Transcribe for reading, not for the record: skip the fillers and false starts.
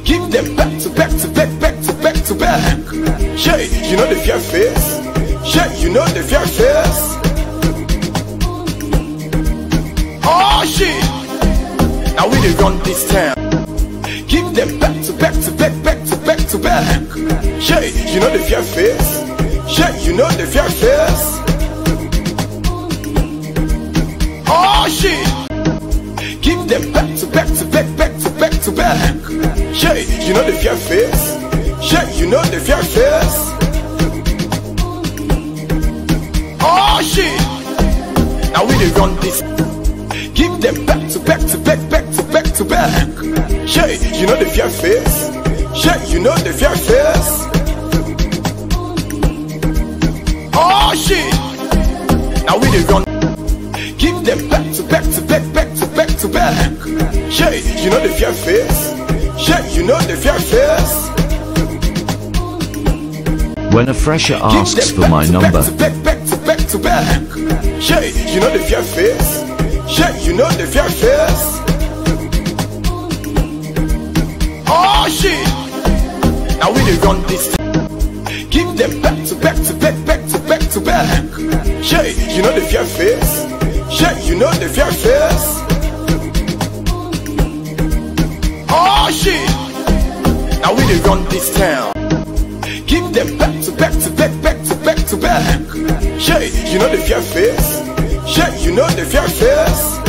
Give them back to back to back, back to back to back. Shey, you know the fear face. Shey, you know the fear face. Oh shit! Now we dey run this town. Give them back to back to back, back to back to back. Shey, you know the fear face. Shey, you know the fear face. Oh shit! Give them back to back to back, back to back to back. Shey, you know the fear face. Shey, you know the fear face. Oh shit! Now we dey run this. Give them back to back to back, back to back to back. Shey, you know the fear face. Shey, you know the fear face. Oh shit! Now we dey run. Give them back to back to back, back to back to back. Shey, you know the fear face. Shey, you know the fear face. When a fresher asks for my number, back to back, back to back to back. Shey, you know the fear face. Shey, you know the fear face. Oh shit! Now we dey run this. Give them back to back to back, back to back to back. Shey, you know the fear face. Shey, you know the fear face. Oh shit! Now we dey run this town. Give them back to back to back, back to back to back. Shey, you know the fear face. Shey, you know the fear face.